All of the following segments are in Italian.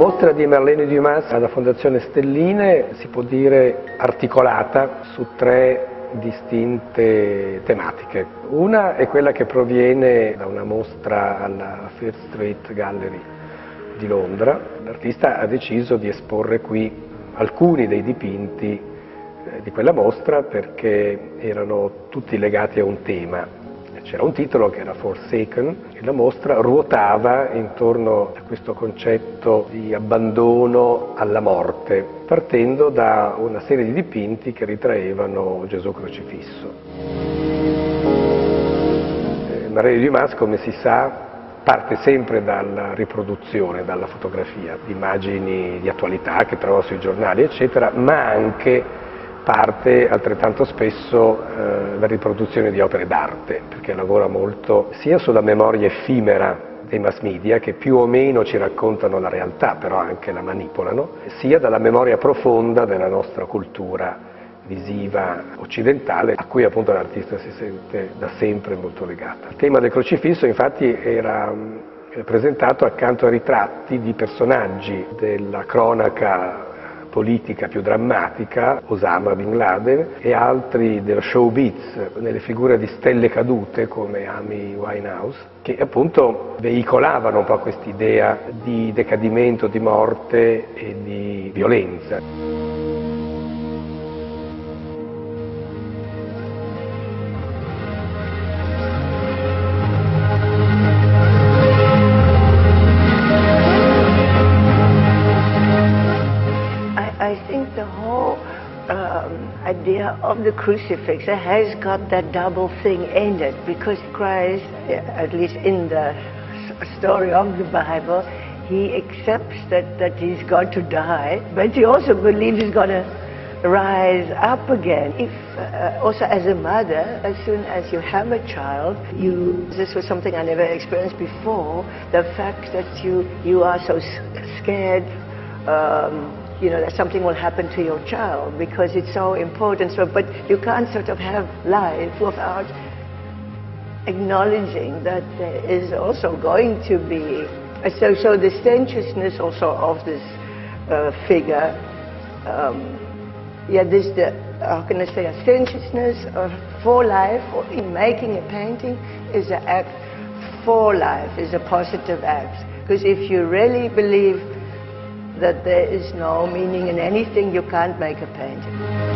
La mostra di Marlene Dumas alla Fondazione Stelline si può dire articolata su tre distinte tematiche. Una è quella che proviene da una mostra alla First Street Gallery di Londra. L'artista ha deciso di esporre qui alcuni dei dipinti di quella mostra perché erano tutti legati a un tema. C'era un titolo che era Forsaken e la mostra ruotava intorno a questo concetto di abbandono alla morte, partendo da una serie di dipinti che ritraevano Gesù crocifisso. Marlene Dumas, come si sa, parte sempre dalla riproduzione, dalla fotografia, di immagini di attualità che trova sui giornali, eccetera, ma anche parte altrettanto spesso la riproduzione di opere d'arte, perché lavora molto sia sulla memoria effimera dei mass media, che più o meno ci raccontano la realtà, però anche la manipolano, sia dalla memoria profonda della nostra cultura visiva occidentale, a cui appunto l'artista si sente da sempre molto legata. Il tema del crocifisso infatti era presentato accanto a ritratti di personaggi della cronaca politica più drammatica, Osama Bin Laden, e altri dello showbiz, nelle figure di stelle cadute come Amy Winehouse, che appunto veicolavano un po' quest'idea di decadimento, di morte e di violenza. I think the whole idea of the crucifix has got that double thing in it, because Christ, at least in the story of the Bible, he accepts that he's got to die, but he also believes he's going to rise up again. If also as a mother, as soon as you have a child, this was something I never experienced before, the fact that you are so scared you know, that something will happen to your child because it's so important. So, but you can't sort of have life without acknowledging that there is also going to be, so the sensuousness also of this figure, yeah, there's the, how can I say, a sensuousness for life, or in making a painting is an act for life, is a positive act. Because if you really believe that there is no meaning in anything, you can't make a painting.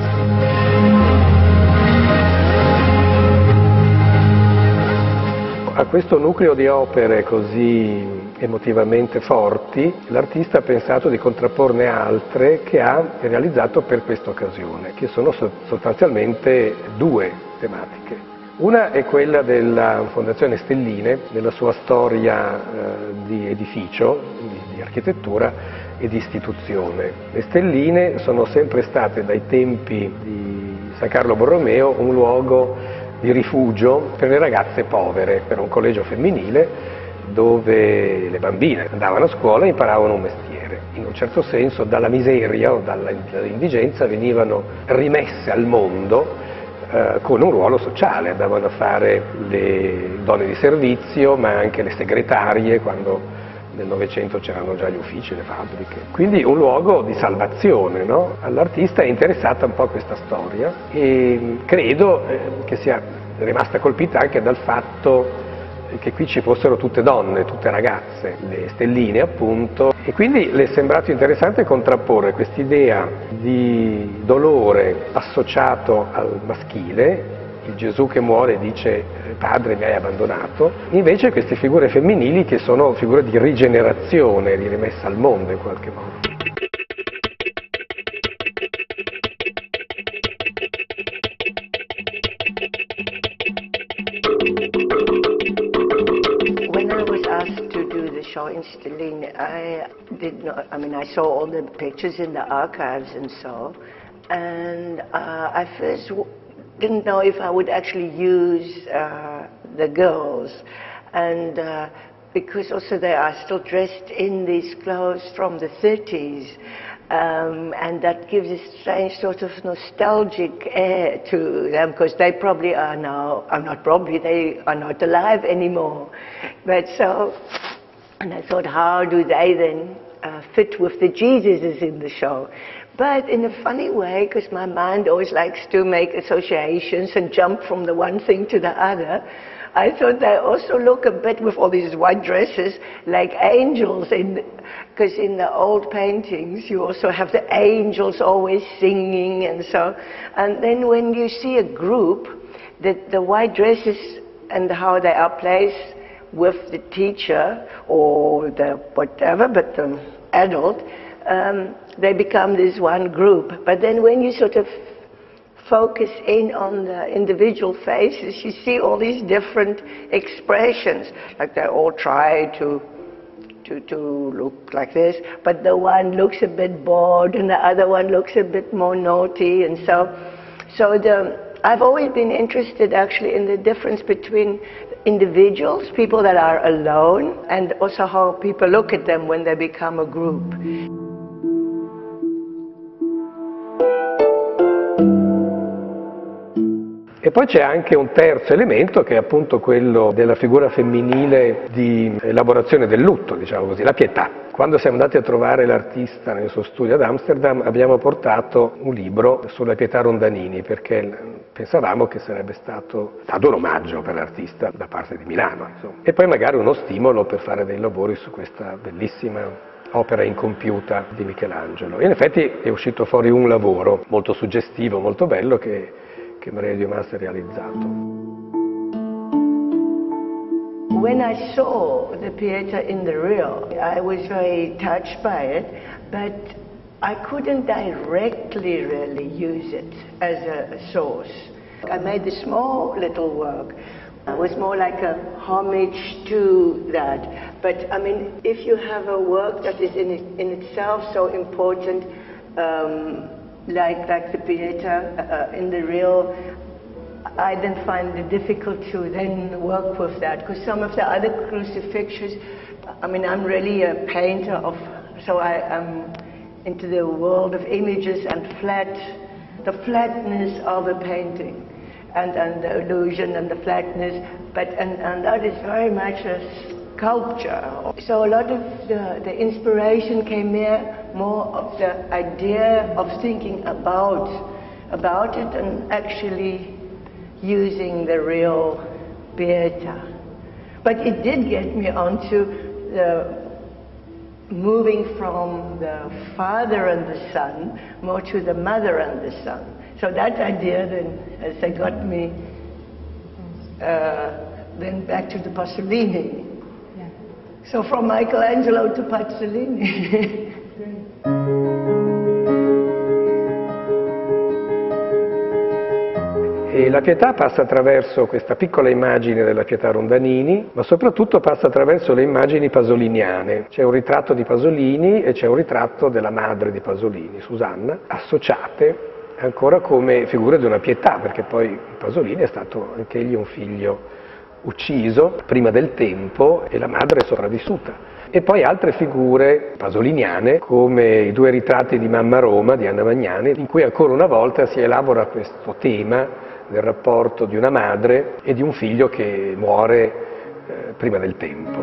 A questo nucleo di opere così emotivamente forti, l'artista ha pensato di contrapporne altre che ha realizzato per questa occasione, che sono sostanzialmente due tematiche. Una è quella della Fondazione Stelline, nella sua storia di edificio, di architettura e di istituzione. Le Stelline sono sempre state dai tempi di San Carlo Borromeo un luogo di rifugio per le ragazze povere, per un collegio femminile dove le bambine andavano a scuola e imparavano un mestiere. In un certo senso dalla miseria o dall'indigenza venivano rimesse al mondo con un ruolo sociale, andavano a fare le donne di servizio, ma anche le segretarie quando nel Novecento c'erano già gli uffici, le fabbriche. Quindi un luogo di salvazione, no? All'artista è interessata un po' questa storia e credo che sia rimasta colpita anche dal fatto che qui ci fossero tutte donne, tutte ragazze, le stelline appunto, e quindi le è sembrato interessante contrapporre quest'idea di dolore associato al maschile, il Gesù che muore e dice padre mi hai abbandonato, invece queste figure femminili che sono figure di rigenerazione, di rimessa al mondo in qualche modo. When I was asked to do the show in Stelline, I did not, I mean, I saw all the pictures in the archives and so, and I first didn't know if I would actually use the girls, and because also they are still dressed in these clothes from the 30s, and that gives a strange sort of nostalgic air to them, because they probably are now, not probably, they are not alive anymore. But so, and I thought, how do they then fit with the Jesuses in the show. But in a funny way, because my mind always likes to make associations and jump from the one thing to the other, I thought they also look a bit, with all these white dresses, like angels. Because in the old paintings, you also have the angels always singing and so. And then when you see a group, the white dresses and how they are placed with the teacher or the whatever, but the adult, they become this one group. But then when you sort of focus in on the individual faces, you see all these different expressions. Like they all try to look like this, but the one looks a bit bored and the other one looks a bit more naughty, and so I've always been interested actually in the difference between individuals, people that are alone, and also how people look at them when they become a group. E poi c'è anche un terzo elemento che è appunto quello della figura femminile di elaborazione del lutto, diciamo così, la pietà. Quando siamo andati a trovare l'artista nel suo studio ad Amsterdam abbiamo portato un libro sulla Pietà Rondanini, perché pensavamo che sarebbe stato un omaggio per l'artista da parte di Milano, insomma. E poi magari uno stimolo per fare dei lavori su questa bellissima opera incompiuta di Michelangelo. In effetti è uscito fuori un lavoro molto suggestivo, molto bello, che Maria di Dumas ha realizzato. When I saw the Pietà in the Rio, I was very touched by it, but I couldn't directly really use it as a source. I made a small little work. It was more like a homage to that. But I mean, if you have a work that is in itself so important, like the Pietà in the Rio, I then find it difficult to then work with that, because some of the other crucifixions, I mean, I'm really a painter so I'm into the world of images and the flatness of a painting, and the illusion and the flatness, and that is very much a sculpture. So a lot of the inspiration came more of the idea of thinking about it and actually using the real Pietà. But it did get me onto moving from the father and the son more to the mother and the son. So that idea then, as I got me then back to the Pasolini. Yeah. So from Michelangelo to Pasolini. E la Pietà passa attraverso questa piccola immagine della Pietà Rondanini, ma soprattutto passa attraverso le immagini pasoliniane. C'è un ritratto di Pasolini e c'è un ritratto della madre di Pasolini, Susanna, associate ancora come figure di una pietà, perché poi Pasolini è stato anch'egli un figlio ucciso prima del tempo e la madre è sopravvissuta. E poi altre figure pasoliniane, come i due ritratti di Mamma Roma di Anna Magnani, in cui ancora una volta si elabora questo tema del rapporto di una madre e di un figlio che muore prima del tempo.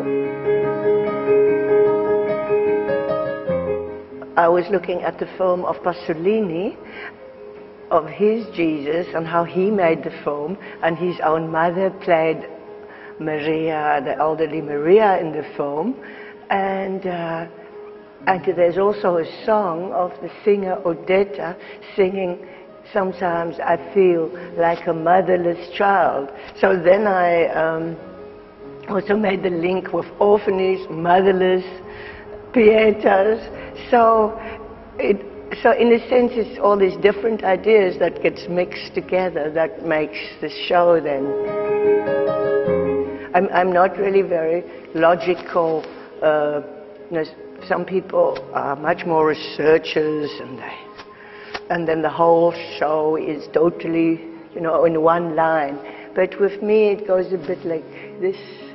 I was looking at the film of Pasolini, of his Jesus and how he made the film, and his own mother played Maria, the elderly Maria in the film, and there's also a song of the singer Odetta singing, "Sometimes I feel like a motherless child." So then I also made the link with orphanage, motherless, Pietas. So in a sense it's all these different ideas that gets mixed together that makes the show then. I'm not really very logical. Some people are much more researchers, and then the whole show is totally, in one line. But with me, it goes a bit like this.